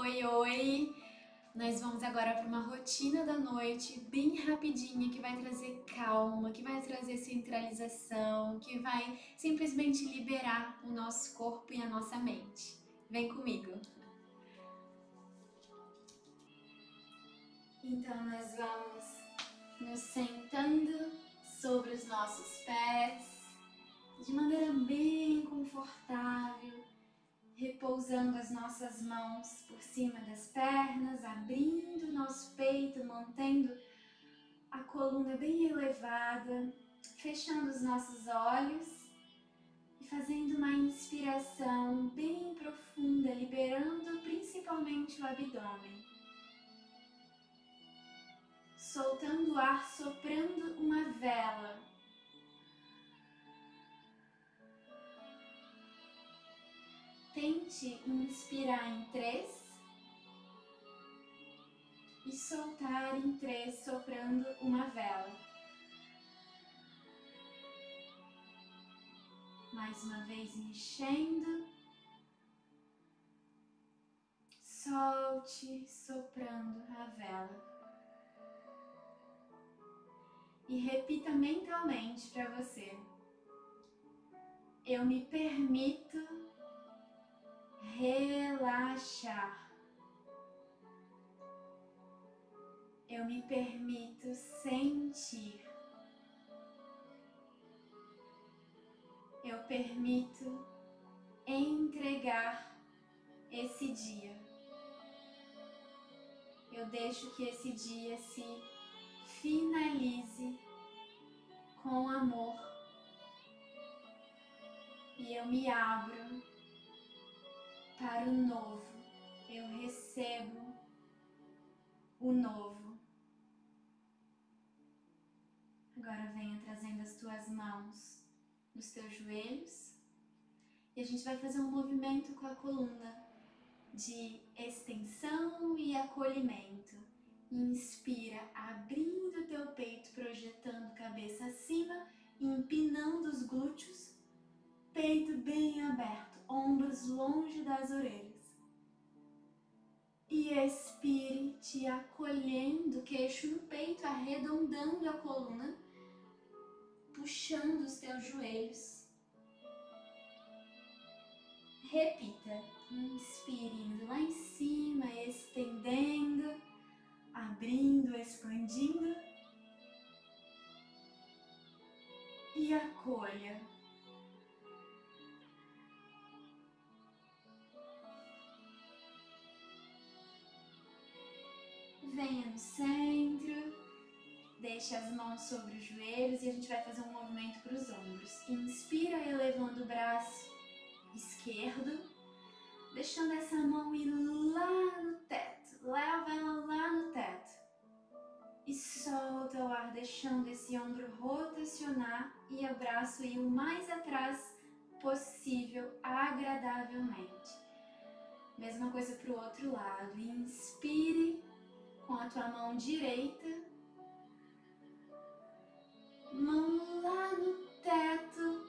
Oi, oi! Nós vamos agora para uma rotina da noite bem rapidinha que vai trazer calma, que vai trazer centralização, que vai simplesmente liberar o nosso corpo e a nossa mente. Vem comigo! Então nós vamos nos sentando sobre os nossos pés de maneira bem confortável, repousando as nossas mãos por cima das pernas, abrindo o nosso peito, mantendo a coluna bem elevada, fechando os nossos olhos e fazendo uma inspiração bem profunda, liberando principalmente o abdômen. Soltando o ar, soprando uma vela. Tente inspirar em 3 e soltar em 3, soprando uma vela. Mais uma vez enchendo. Solte, soprando a vela. E repita mentalmente para você: eu me permito relaxar. Eu me permito sentir. Eu permito entregar esse dia. Eu deixo que esse dia se finalize com amor. E eu me abro para o novo. Eu recebo o novo. Agora venha trazendo as tuas mãos nos teus joelhos e a gente vai fazer um movimento com a coluna de extensão e acolhimento. Inspira, abrindo o teu peito, projetando cabeça acima, empinando os glúteos, peito bem aberto, ombros longe das orelhas. E expire, te acolhendo, queixo no peito, arredondando a coluna, puxando os teus joelhos. Repita, inspire, lá em cima, estendendo, abrindo, expandindo. E acolha. Venha no centro, deixe as mãos sobre os joelhos e a gente vai fazer um movimento para os ombros. Inspira, elevando o braço esquerdo, deixando essa mão ir lá no teto, leva ela lá no teto. E solta o ar, deixando esse ombro rotacionar e o braço ir o mais atrás possível, agradavelmente. Mesma coisa para o outro lado. Inspire com a tua mão direita, mão lá no teto,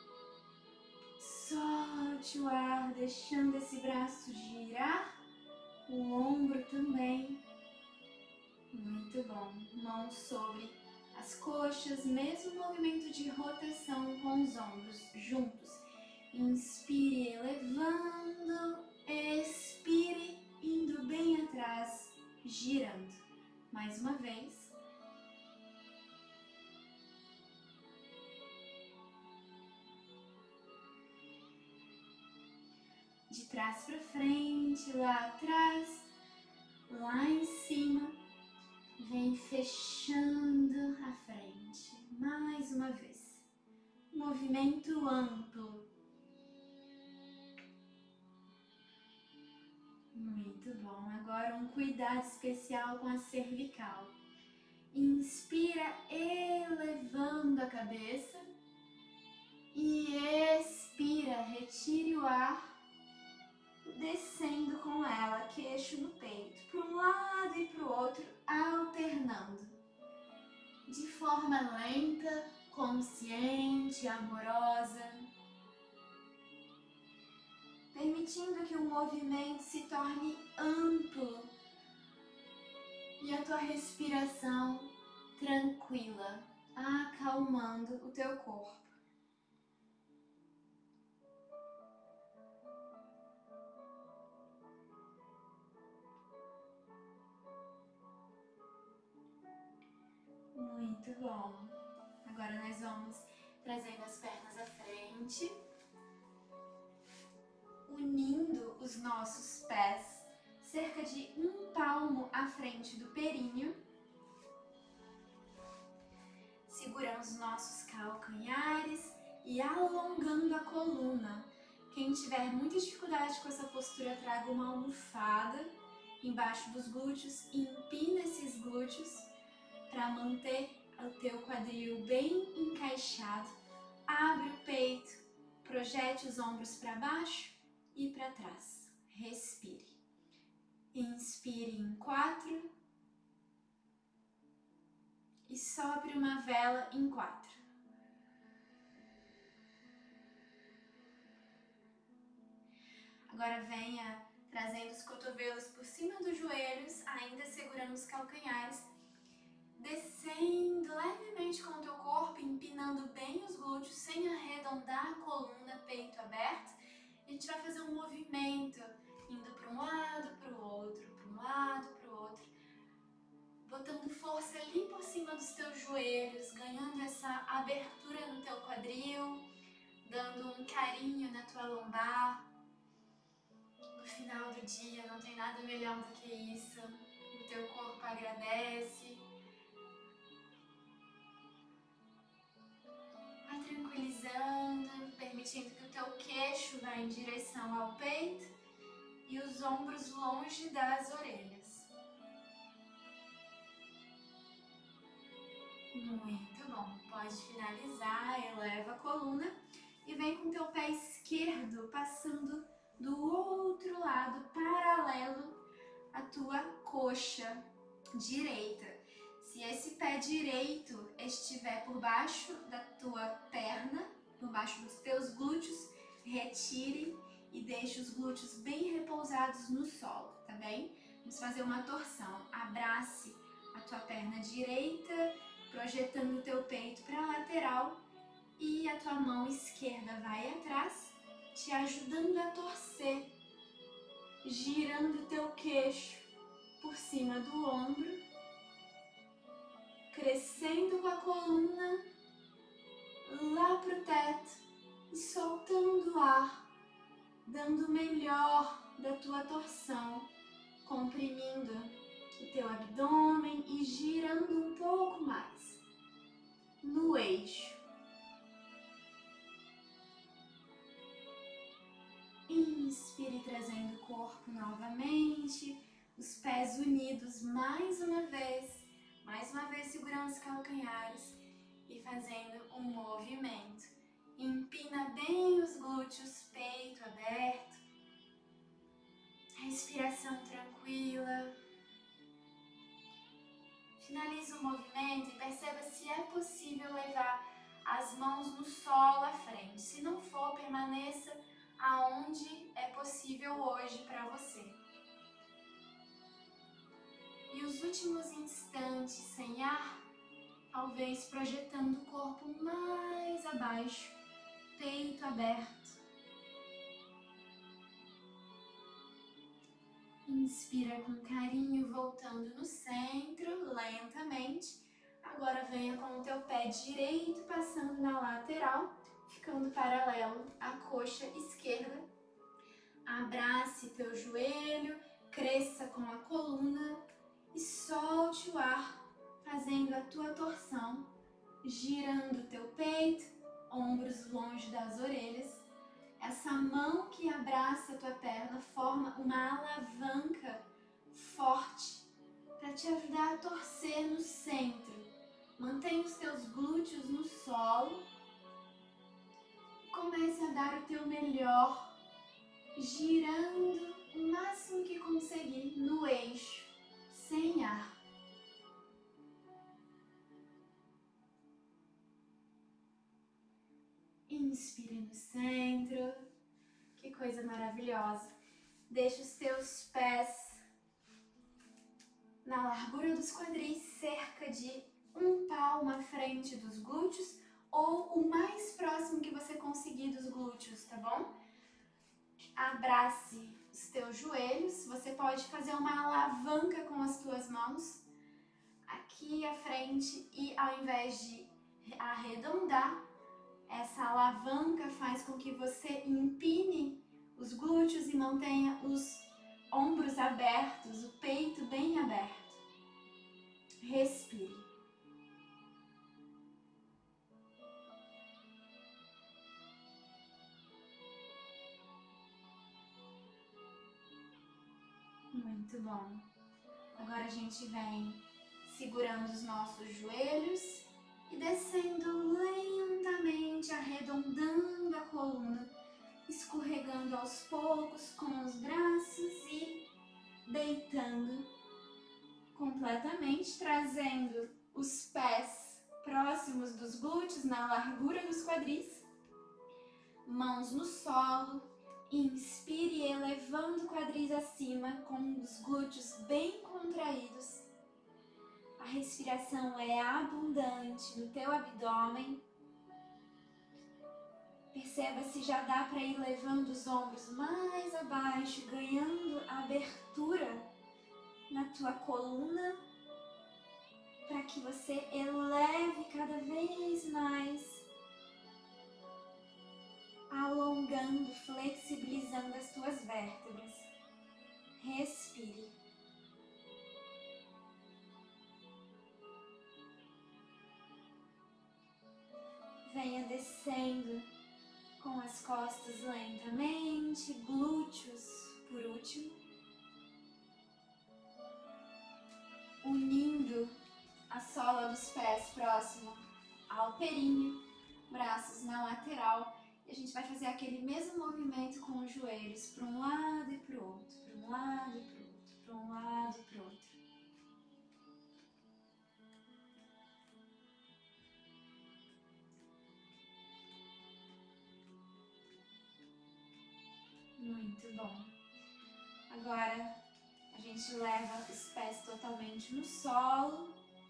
solte o ar, deixando esse braço girar, o ombro também. Muito bom. Mão sobre as coxas, mesmo movimento de rotação com os ombros juntos. Inspire, elevando, expire, indo bem atrás, girando. Mais uma vez. De trás para frente, lá atrás, lá em cima, vem fechando a frente. Mais uma vez. Movimento amplo. Muito bom. Agora um cuidado especial com a cervical. Inspira, elevando a cabeça. E expira, retire o ar, descendo com ela, queixo no peito, para um lado e para o outro, alternando. De forma lenta, consciente, amorosa. Permitindo que o movimento se torne amplo amplo e a tua respiração tranquila, acalmando o teu corpo. Muito bom. Agora nós vamos trazendo as pernas à frente, unindo os nossos pés cerca de 1 palmo à frente do períneo, segurando os nossos calcanhares e alongando a coluna. Quem tiver muita dificuldade com essa postura, traga uma almofada embaixo dos glúteos e empina esses glúteos para manter o teu quadril bem encaixado. Abre o peito, projete os ombros para baixo e para trás. Respire. Inspire em 4 e sopre uma vela em 4. Agora venha trazendo os cotovelos por cima dos joelhos, ainda segurando os calcanhares, descendo levemente com o teu corpo, empinando bem os glúteos, sem arredondar a coluna, peito aberto. E a gente vai fazer um movimento, indo para um lado, para o outro, para um lado, para o outro, botando força ali por cima dos teus joelhos, ganhando essa abertura no teu quadril, dando um carinho na tua lombar. No final do dia, não tem nada melhor do que isso. O teu corpo agradece. Vai tranquilizando, permitindo que o teu queixo vá em direção ao peito e os ombros longe das orelhas. Muito bom. Pode finalizar, eleva a coluna e vem com o teu pé esquerdo passando do outro lado, paralelo à tua coxa direita. Se esse pé direito estiver por baixo da tua perna, por baixo dos teus glúteos, retire e deixe os glúteos bem repousados no solo, tá bem? Vamos fazer uma torção. Abrace a tua perna direita, projetando o teu peito para a lateral, e a tua mão esquerda vai atrás, te ajudando a torcer, girando o teu queixo por cima do ombro, crescendo com a coluna lá pro teto e soltando o ar, dando o melhor da tua torção, comprimindo o teu abdômen e girando um pouco mais no eixo. Inspire, trazendo o corpo novamente, os pés unidos mais uma vez segurando os calcanhares e fazendo um movimento. Empina bem os glúteos, peito aberto, respiração tranquila. Finaliza o movimento e perceba se é possível levar as mãos no solo à frente. Se não for, permaneça aonde é possível hoje para você. E os últimos instantes sem ar, talvez projetando o corpo mais abaixo, peito aberto. Inspira com carinho, voltando no centro, lentamente. Agora venha com o teu pé direito passando na lateral, ficando paralelo à coxa esquerda. Abrace teu joelho, cresça com a coluna e solte o ar, fazendo a tua torção, girando o teu peito, ombros longe das orelhas. Essa mão que abraça a tua perna forma uma alavanca forte para te ajudar a torcer no centro. Mantenha os teus glúteos no solo. Comece a dar o teu melhor, girando o máximo que conseguir no eixo, sem ar. Inspire no centro. Que coisa maravilhosa. Deixa os teus pés largura dos quadris, cerca de 1 palmo à frente dos glúteos ou o mais próximo que você conseguir dos glúteos, tá bom? Abrace os teus joelhos, você pode fazer uma alavanca com as tuas mãos aqui à frente e ao invés de arredondar, essa alavanca faz com que você empine os glúteos e mantenha os ombros abertos, o peito bem aberto. Respire. Muito bom. Agora a gente vem segurando os nossos joelhos e descendo lentamente, arredondando a coluna, escorregando aos poucos com os braços e deitando completamente, trazendo os pés próximos dos glúteos, na largura dos quadris, mãos no solo, inspire elevando quadris acima com os glúteos bem contraídos. A respiração é abundante no teu abdômen. Perceba se já dá para ir levando os ombros mais abaixo, ganhando abertura na tua coluna, para que você eleve cada vez mais, alongando, flexibilizando as tuas vértebras. Respire. Venha descendo com as costas lentamente, glúteos por último, unindo a sola dos pés próximo ao períneo, braços na lateral, e a gente vai fazer aquele mesmo movimento com os joelhos para um lado e para o outro, para um lado e para o outro, para um lado e para o outro. Muito bom. Agora a gente leva os pés totalmente no solo,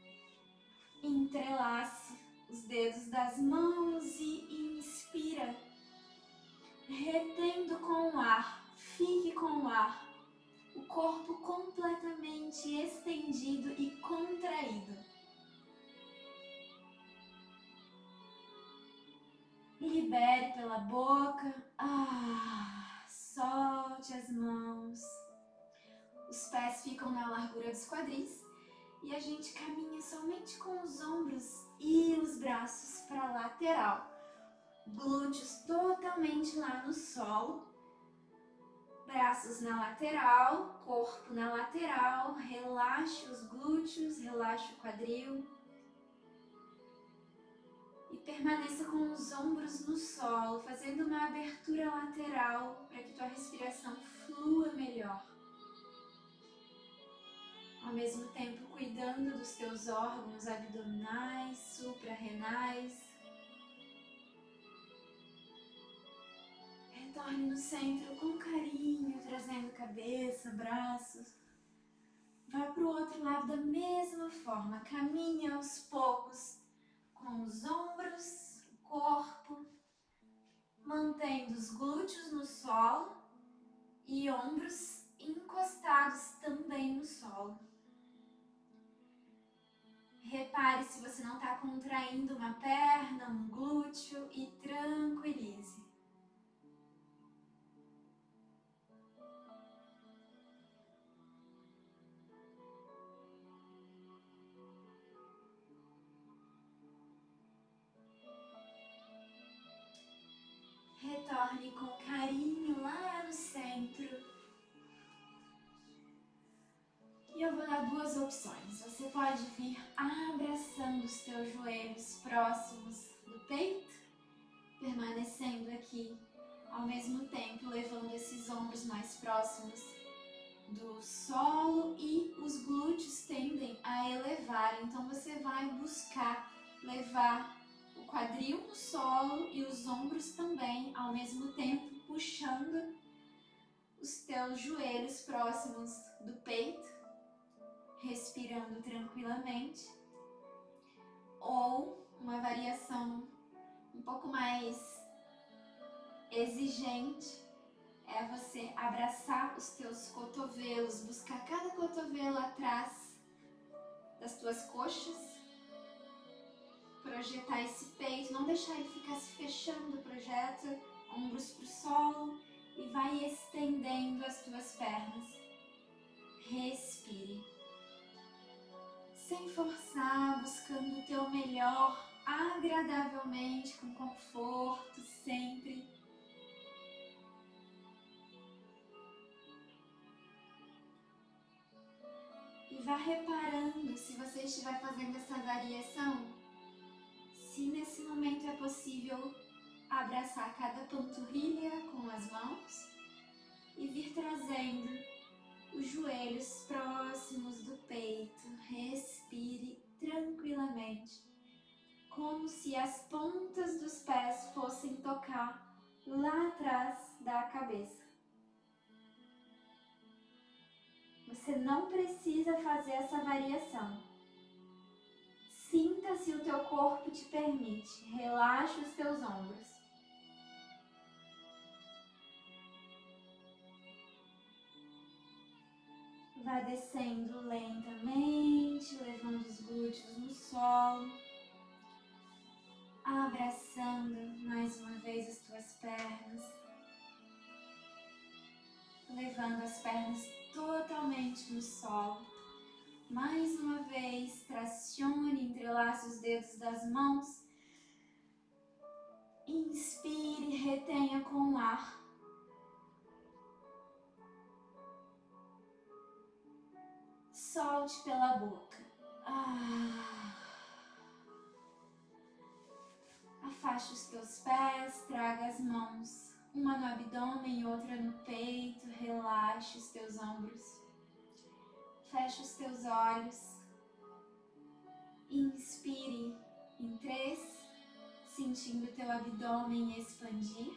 entrelaça os dedos das mãos e inspira, retendo com o ar, fique com o ar, o corpo completamente estendido e contraído. Libere pela boca, solte as mãos, os pés ficam na largura dos quadris e a gente caminha somente com os ombros e os braços para a lateral. Glúteos totalmente lá no solo, braços na lateral, corpo na lateral, relaxe os glúteos, relaxe o quadril. E permaneça com os ombros no solo, fazendo uma abertura lateral para que tua respiração flua melhor. Ao mesmo tempo, cuidando dos teus órgãos abdominais, suprarrenais. Retorne no centro com carinho, trazendo cabeça, braços. Vá para o outro lado da mesma forma, caminhe aos poucos com os ombros, o corpo, mantendo os glúteos no solo e ombros encostados também no solo. Repare se você não está contraindo uma perna, um glúteo e tranquilize. Retorne com carinho lá no centro. E eu vou dar duas opções. Você pode vir abraçando os teus joelhos próximos do peito, permanecendo aqui ao mesmo tempo, levando esses ombros mais próximos do solo e os glúteos tendem a elevar. Então você vai buscar levar o quadril no solo e os ombros também, ao mesmo tempo puxando os teus joelhos próximos do peito. respirando tranquilamente, ou uma variação um pouco mais exigente é você abraçar os teus cotovelos, buscar cada cotovelo atrás das tuas coxas, projetar esse peito, não deixar ele ficar se fechando, projeta ombros para o solo e vai estendendo as tuas pernas. Respire, sem forçar, buscando o teu melhor, agradavelmente, com conforto, sempre. E vá reparando, se você estiver fazendo essa variação, se nesse momento é possível abraçar cada panturrilha com as mãos e vir trazendo os joelhos próximos do peito. Respire tranquilamente, como se as pontas dos pés fossem tocar lá atrás da cabeça. Você não precisa fazer essa variação. Sinta se o teu corpo te permite. Relaxa os teus ombros. Vá descendo lentamente, levando os glúteos no solo. Abraçando mais uma vez as tuas pernas. Levando as pernas totalmente no solo. Mais uma vez, tracione, entrelace os dedos das mãos. Inspire, retenha com o ar. Solte pela boca. Afaste os teus pés, traga as mãos, uma no abdômen, outra no peito. Relaxe os teus ombros. Feche os teus olhos. Inspire em 3, sentindo o teu abdômen expandir.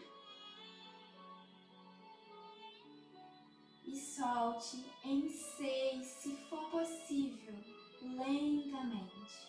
E solte em 6, se for possível, lentamente.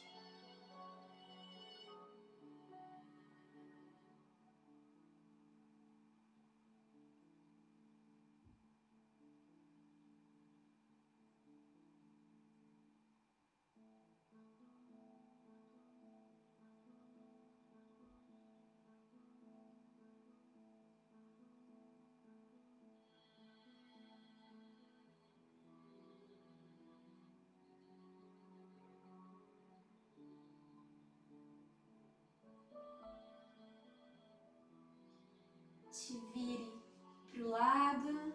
Te vire para o lado,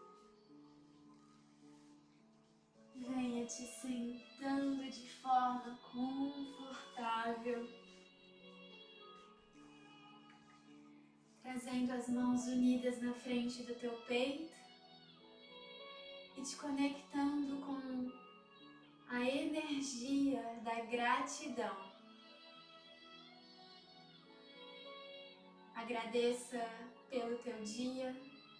venha te sentando de forma confortável, trazendo as mãos unidas na frente do teu peito e te conectando com a energia da gratidão. Agradeça pelo teu dia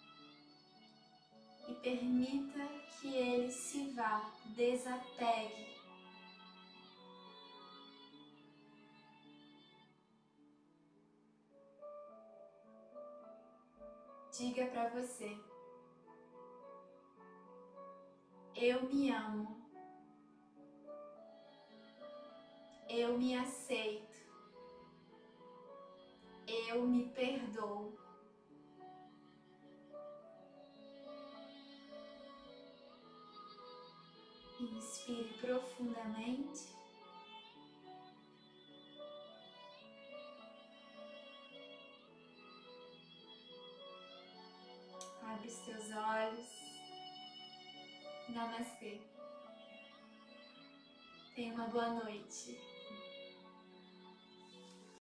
e permita que ele se vá, desapegue. Diga para você: eu me amo, eu me aceito, eu me perdoo. Inspire profundamente. Abre os teus olhos. Namastê. Tenha uma boa noite.